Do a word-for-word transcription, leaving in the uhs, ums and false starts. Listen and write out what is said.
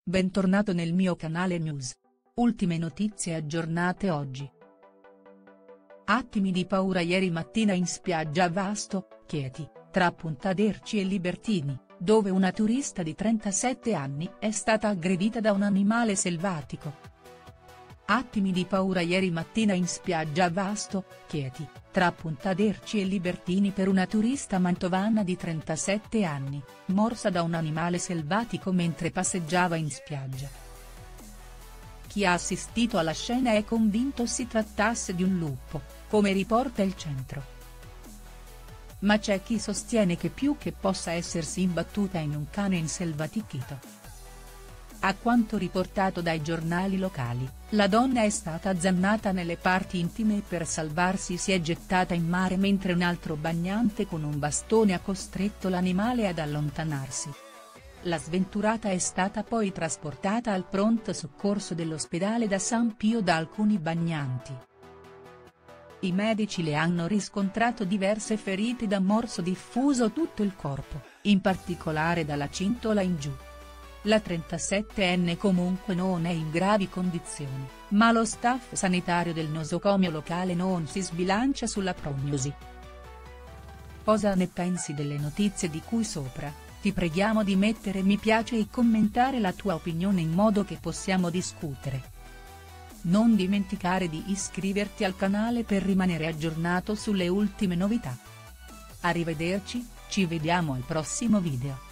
bentornato nel mio canale News. Ultime notizie aggiornate oggi. Attimi di paura ieri mattina in spiaggia a Vasto, Chieti, tra Punta d'Erci e Libertini, dove una turista di trentasette anni è stata aggredita da un animale selvatico. Attimi di paura ieri mattina in spiaggia a Vasto, Chieti, tra Punta d'Erci e Libertini per una turista mantovana di trentasette anni, morsa da un animale selvatico mentre passeggiava in spiaggia. Chi ha assistito alla scena è convinto si trattasse di un lupo, come riporta il centro. Ma c'è chi sostiene che più che possa essersi imbattuta in un cane inselvatichito. A quanto riportato dai giornali locali, la donna è stata azzannata nelle parti intime e per salvarsi si è gettata in mare mentre un altro bagnante con un bastone ha costretto l'animale ad allontanarsi. La sventurata è stata poi trasportata al pronto soccorso dell'ospedale da San Pio da alcuni bagnanti. I medici le hanno riscontrato diverse ferite da morso diffuso tutto il corpo, in particolare dalla cintola in giù. La trentasettenne comunque non è in gravi condizioni, ma lo staff sanitario del nosocomio locale non si sbilancia sulla prognosi. Cosa ne pensi delle notizie di cui sopra? Ti preghiamo di mettere mi piace e commentare la tua opinione in modo che possiamo discutere. Non dimenticare di iscriverti al canale per rimanere aggiornato sulle ultime novità. Arrivederci, ci vediamo al prossimo video.